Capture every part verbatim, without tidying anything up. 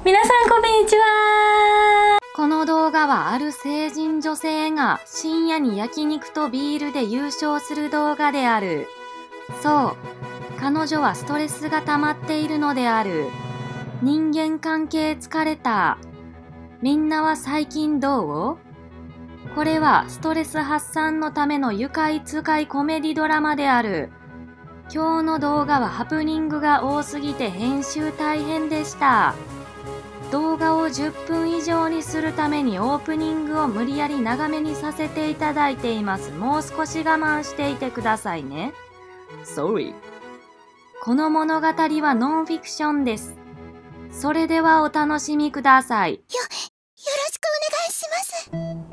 皆さんこんにちは。この動画はある成人女性が深夜に焼肉とビールで優勝する動画である。そう、彼女はストレスが溜まっているのである。人間関係疲れた。みんなは最近どう？これはストレス発散のための愉快痛快コメディドラマである。今日の動画はハプニングが多すぎて編集大変でした。動画をじゅっぷん以上にするためにオープニングを無理やり長めにさせていただいています。もう少し我慢していてくださいね。Sorry。この物語はノンフィクションです。それではお楽しみください。よ、よろしくお願いします。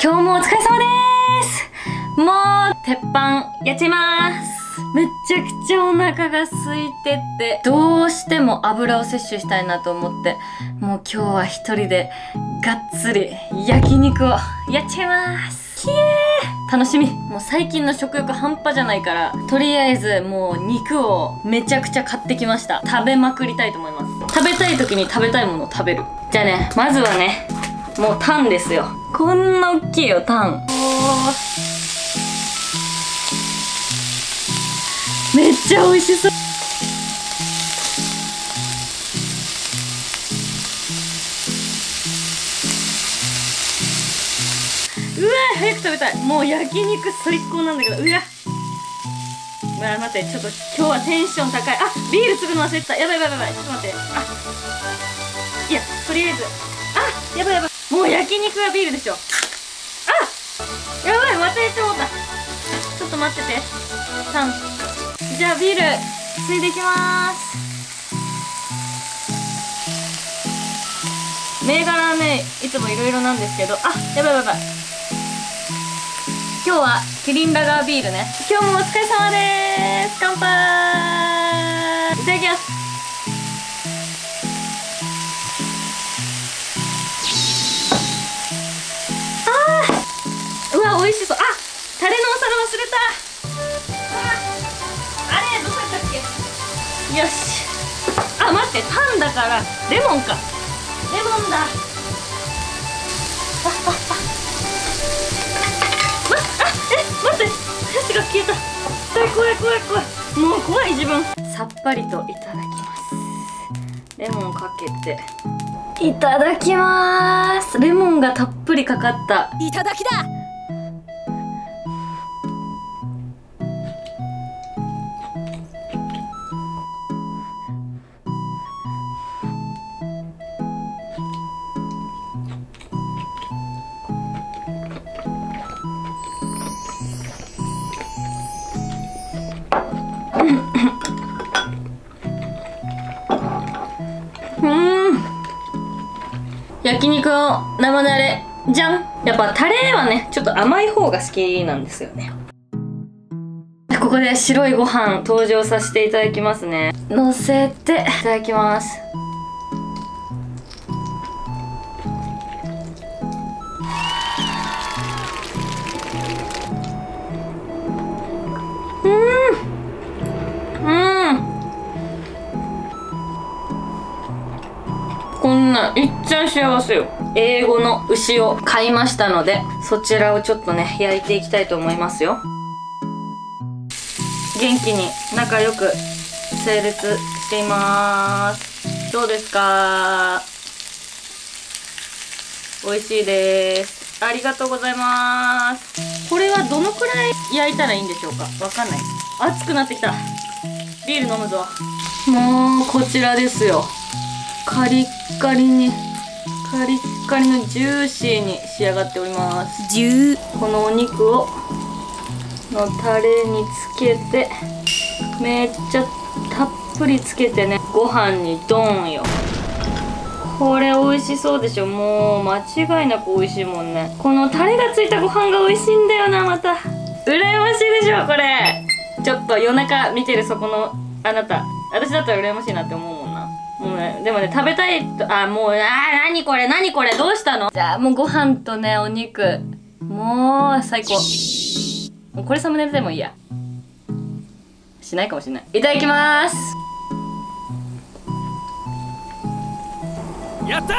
今日もお疲れ様です。もう、鉄板、やっちゃいます。めっちゃくちゃお腹が空いてて、どうしても油を摂取したいなと思って、もう今日は一人でがっつり焼肉をやっちゃいます。ひえー楽しみ。もう最近の食欲半端じゃないから、とりあえずもう肉をめちゃくちゃ買ってきました。食べまくりたいと思います。食べたい時に食べたいものを食べる。じゃあね、まずはね、もうタンですよ。こんな大きいよ、タン。おー。めっちゃ美味しそう。うわー、早く食べたい。もう焼肉最高なんだけど。うわうわ、待って、ちょっと今日はテンション高い。あ、ビール継ぐの忘れてた。やばいやばいやばい。ちょっと待って。あ、いや、とりあえず。あ、やばいやばい。もう焼肉はビールでしょ。あ、やばい、またやってもうた。ちょっと待ってて。タン。じゃあビールついでいきまーす。銘柄はね、いつもいろいろなんですけど、あ、やばいやばいやばい。今日はキリンラガービールね。今日もお疲れ様でーす。乾杯。いただきます。あー、うわ、美味しそう。あ、タレのお皿忘れた。よし。あ、待って、タンだからレモンか。レモンだ。あ、あ、あ、ま、あ、え、待って、箸が消えた。怖い怖い怖い怖い。もう怖い自分。さっぱりといただきます。レモンかけていただきます。レモンがたっぷりかかったいただきだ。焼肉の生タレじゃん。やっぱタレはねちょっと甘い方が好きなんですよね。ここで白いご飯登場させていただきますね。のせていただきます。こんないっちゃん幸せよ。英語の牛を買いましたので、そちらをちょっとね焼いていきたいと思いますよ。元気に仲良く整列しています。どうですか？美味しいです。ありがとうございます。これはどのくらい焼いたらいいんでしょうか？わかんない。熱くなってきた。ビール飲むぞ。もうこちらですよ。カリッカリにカリッカリのジューシーに仕上がっております。ジューこのお肉をのタレにつけて、めっちゃたっぷりつけてね、ご飯にドーンよ。これ美味しそうでしょ。もう間違いなく美味しいもんね。このタレがついたご飯が美味しいんだよな。また羨ましいでしょこれ。ちょっと夜中見てるそこのあなた、私だったら羨ましいなって思うもんな。もうね、でもね、食べたいと、あ、もう、あー、なにこれ、なにこれ、どうしたの？じゃあ、もうご飯とね、お肉。もう、最高。もうこれサムネイルでもいいや。しないかもしれない。いただきまーす。 やった。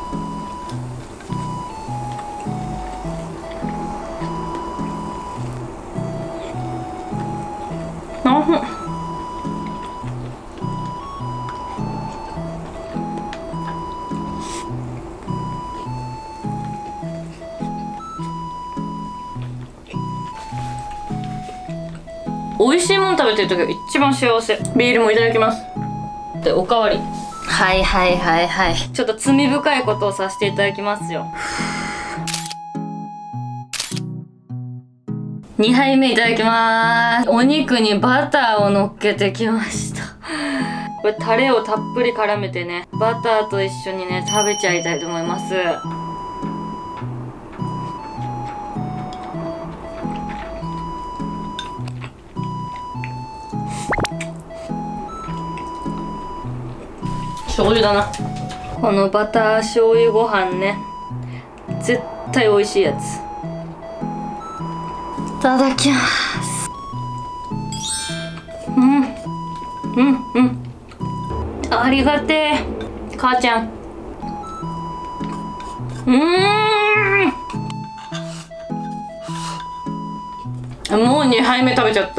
美味しいもの食べてる時が一番幸せ。ビールもいただきます。で、おかわり。はいはいはいはい。ちょっと罪深いことをさせていただきますよ。にはいめいただきまーす。お肉にバターを乗っけてきました。これタレをたっぷり絡めてね、バターと一緒にね、食べちゃいたいと思います。醤油だな。このバター醤油ご飯ね、絶対美味しいやつ。いただきます。うんうんうん、ありがてえ母ちゃん。うーん、もうにはいめ食べちゃった。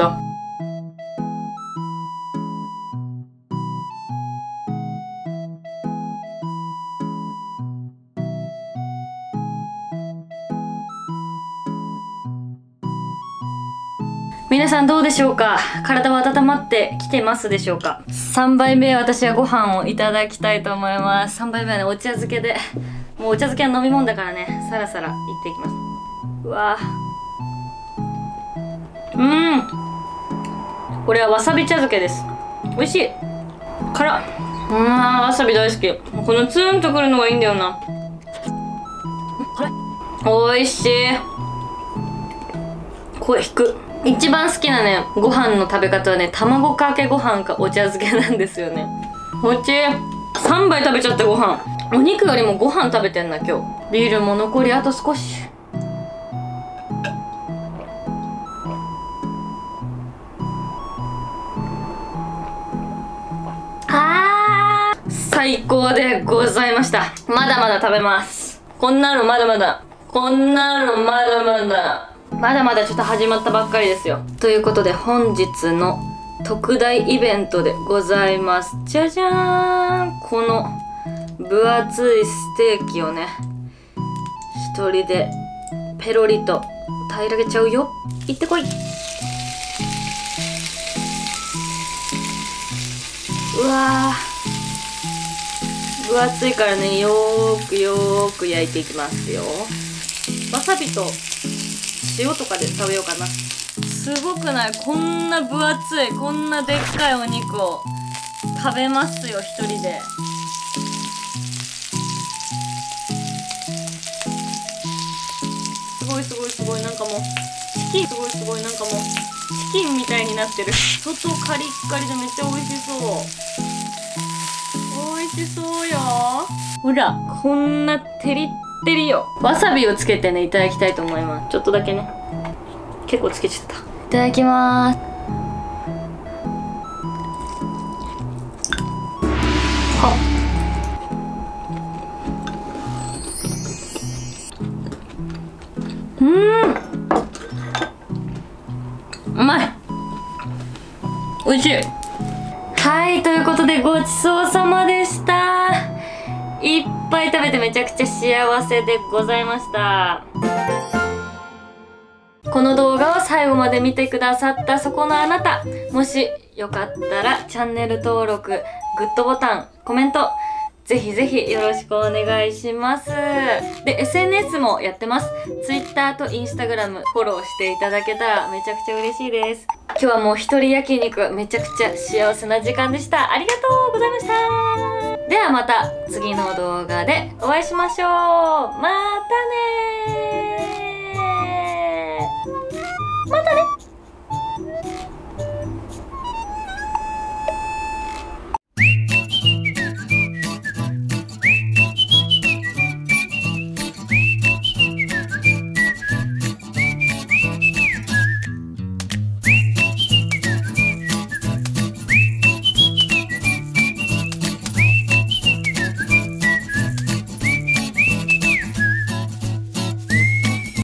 皆さんどうでしょうか。体は温まってきてますでしょうか。さんばいめ私はご飯をいただきたいと思います。さんばいめはね、お茶漬けで、もうお茶漬けは飲み物だからね、さらさらいっていきます。うわー、うん、これはわさび茶漬けです。美味しい。辛っ。うわー、わさび大好き。このツーンとくるのがいいんだよな。辛い。美味しい。声引く。一番好きなね、ご飯の食べ方はね、卵かけご飯かお茶漬けなんですよね。おいしい。さんばい食べちゃったご飯。お肉よりもご飯食べてんな今日。ビールも残りあと少し。あー、最高でございました。まだまだ食べます。こんなのまだまだ。こんなのまだまだ。まだまだちょっと始まったばっかりですよ。ということで本日の特大イベントでございます。じゃじゃーん。この分厚いステーキをね、一人でペロリと平らげちゃうよ。行ってこい。うわー、分厚いからね、よーくよーく焼いていきますよ。わさびと塩とかで食べようかな。すごくない？こんな分厚い、こんなでっかいお肉を食べますよ、一人で。すごいすごいすごい、なんかもうチキン、すごいすごい、なんかもうチキンみたいになってる。外カリッカリでめっちゃ美味しそう。美味しそうよ。ほら、こんなテリッテリよ。わさびをつけてね、いただきたいと思います。ちょっとだけね、結構つけちゃった。いただきまーす。はっ、うーん、うまい。おいしい。はい、ということでごちそうさまでした。いっぱい食べてめちゃくちゃ幸せでございました。この動画を最後まで見てくださったそこのあなた、もしよかったらチャンネル登録、グッドボタン、コメント、ぜひぜひよろしくお願いします。で、エスエヌエス もやってます。Twitter と Instagram フォローしていただけたらめちゃくちゃ嬉しいです。今日はもう一人焼肉、めちゃくちゃ幸せな時間でした。ありがとうございました。ではまた次の動画でお会いしましょう。またねー。